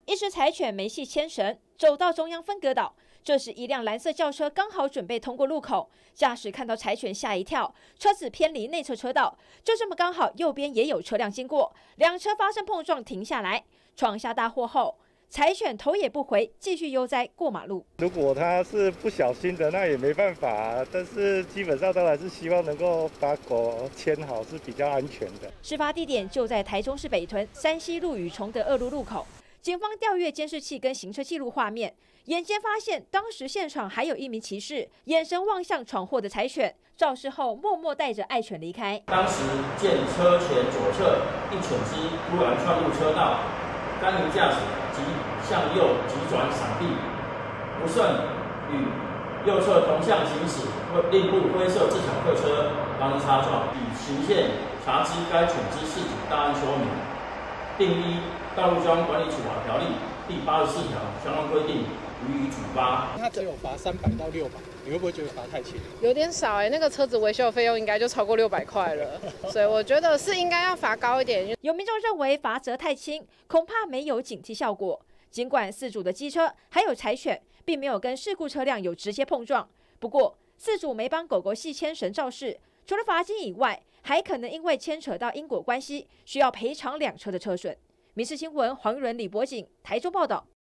一只柴犬没系牵绳，走到中央分隔岛。这时，一辆蓝色轿车刚好准备通过路口，驾驶看到柴犬吓一跳，车子偏离内侧车道。就这么刚好，右边也有车辆经过，两车发生碰撞，停下来，闯下大祸后，柴犬头也不回，继续悠哉过马路。 如果它是不小心的，那也没办法，但是基本上都还是希望能够把狗牵好是比较安全的。 事发地点就在台中市北屯山西路与崇德二路路口。警方调阅监视器跟行车记录画面，眼尖发现当时现场还有一名骑士眼神望向闯祸的柴犬，肇事后默默带着爱犬离开。 当时见车前左侧一犬只突然窜入车道，该名驾驶即向右急转闪避，不慎与右侧同向行驶另部灰色自强客车发生擦撞，已循线查知该犬只事主大案说明，并依《道路交通管理处罚条例》第84条相关规定予以处罚。 他只有罚300到600，你会不会觉得罚太轻？ 有点少那个车子维修费用应该就超过600块了，所以我觉得是应该要罚高一点。 有民众认为罚则太轻，恐怕没有警惕效果。尽管饲主的机车还有柴犬并没有跟事故车辆有直接碰撞，不过饲主没帮狗狗系牵绳肇事，除了罚金以外，还可能因为牵扯到因果关系，需要赔偿两车的车损。民视新闻黄玉伦、李博景台中报道。